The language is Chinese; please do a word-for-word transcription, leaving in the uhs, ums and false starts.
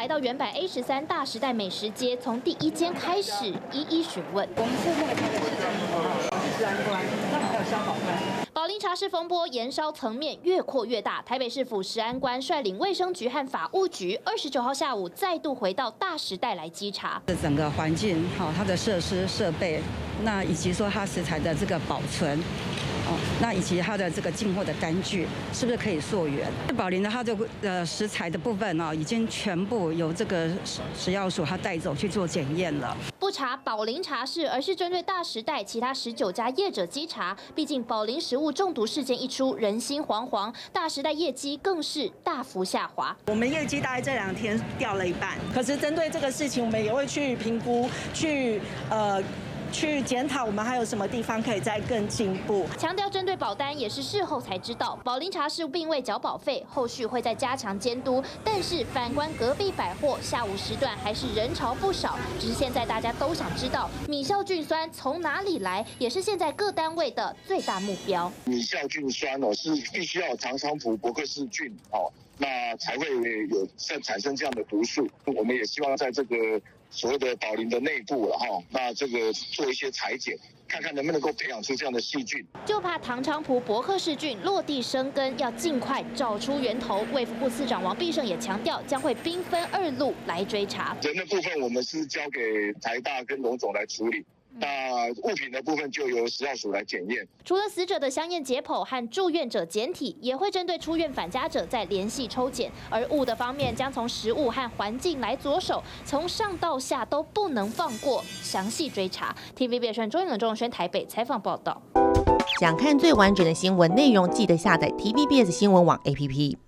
来到原版 A 十三大时代美食街，从第一间开始一一询问。我们是那个台北市政府治安官，那还有消保官。宝林茶室风波延烧层面越扩越大，台北市府食安官率领卫生局和法务局，二十九号下午再度回到大时代来稽查。 这整个环境，好，它的设施设备，那以及说它食材的这个保存。 哦，那以及它的这个进货的单据是不是可以溯源？宝林的它的呃食材的部分呢、哦，已经全部由这个食食药署它带走去做检验了。 不查宝林茶室，而是针对大时代其他十九家业者稽查。毕竟宝林食物中毒事件一出，人心惶惶，大时代业绩更是大幅下滑。 我们业绩大概这两天掉了一半，可是针对这个事情，我们也会去评估，去呃。 去检讨我们还有什么地方可以再更进步。 强调针对保单也是事后才知道，宝林茶室并未缴保费，后续会再加强监督。但是反观隔壁百货，下午时段还是人潮不少。只是现在大家都想知道米酵菌酸从哪里来，也是现在各单位的最大目标。 米酵菌酸哦，是必须要有唐菖蒲伯克氏菌哦，那才会有产生这样的毒素。我们也希望在这个 所谓的宝林的内部了哈，那这个做一些裁剪，看看能不能够培养出这样的细菌。 就怕唐菖蒲伯克氏菌落地生根，要尽快找出源头。卫福部次长王必胜也强调，将会兵分二路来追查。 人的部分我们是交给台大跟荣总来处理。 那物品的部分就由食药署来检验。 除了死者的相验解剖和住院者检体，也会针对出院返家者再联系抽检。而物的方面，将从食物和环境来着手，从上到下都不能放过，详细追查。T V B S 周永冷、周永轩台北采访报道。 想看最完整的新闻内容，记得下载 T V B S 新闻网 A P P。